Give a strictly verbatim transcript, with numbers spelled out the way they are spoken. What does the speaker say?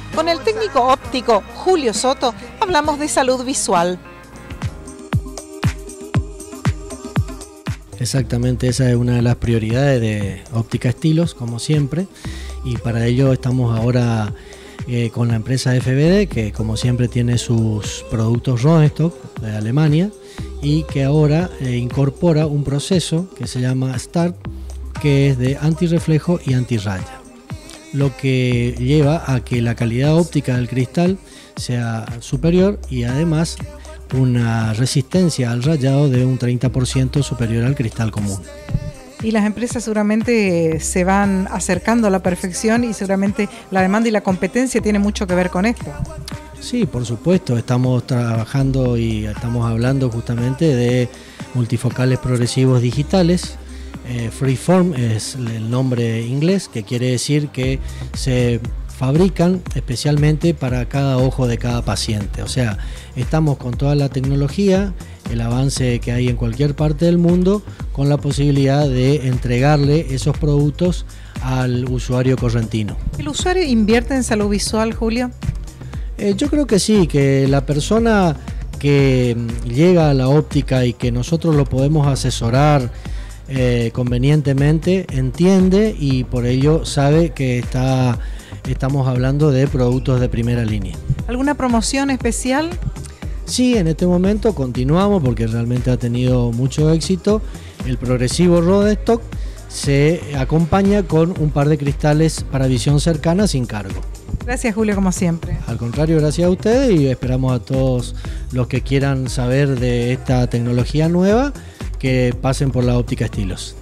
Con el técnico óptico Julio Soto hablamos de salud visual. Exactamente, esa es una de las prioridades de Óptica Estilos, como siempre, y para ello estamos ahora eh, con la empresa F B D, que como siempre tiene sus productos Rodenstock de Alemania y que ahora eh, incorpora un proceso que se llama START, que es de antirreflejo y antirraya, lo que lleva a que la calidad óptica del cristal sea superior y además una resistencia al rayado de un treinta por ciento superior al cristal común. Y las empresas seguramente se van acercando a la perfección y seguramente la demanda y la competencia tiene mucho que ver con esto. Sí, por supuesto, estamos trabajando y estamos hablando justamente de multifocales progresivos digitales. Eh, Freeform es el nombre inglés, que quiere decir que se fabrican especialmente para cada ojo de cada paciente. O sea, estamos con toda la tecnología, el avance que hay en cualquier parte del mundo, con la posibilidad de entregarle esos productos al usuario correntino. ¿El usuario invierte en salud visual, Julio? Eh, yo creo que sí, que la persona que llega a la óptica y que nosotros lo podemos asesorar eh, convenientemente, entiende y por ello sabe que está, estamos hablando de productos de primera línea. ¿Alguna promoción especial? Sí, en este momento continuamos porque realmente ha tenido mucho éxito. El progresivo Rodenstock se acompaña con un par de cristales para visión cercana sin cargo. Gracias, Julio, como siempre. Al contrario, gracias a ustedes y esperamos a todos los que quieran saber de esta tecnología nueva que pasen por la Óptica Estilos.